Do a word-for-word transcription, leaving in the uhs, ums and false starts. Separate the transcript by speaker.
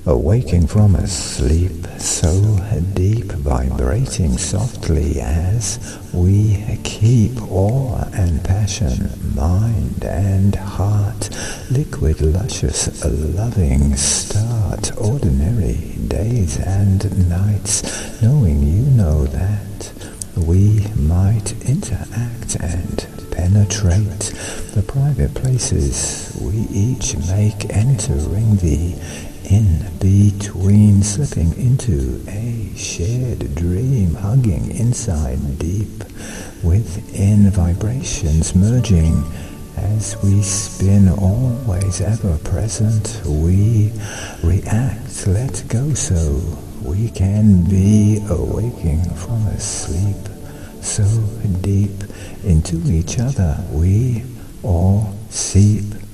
Speaker 1: Awaking from a sleep so deep, vibrating softly as we keep awe and passion, mind and heart, liquid, luscious, loving start, ordinary days and nights, knowing you know that we might interact and penetrate the private places we each make, entering the in-between, slipping into a shared dream, hugging inside deep within, vibrations merging as we spin, always ever present. We react, let go so we can be awaking from a sleep so deep into each other we all seep.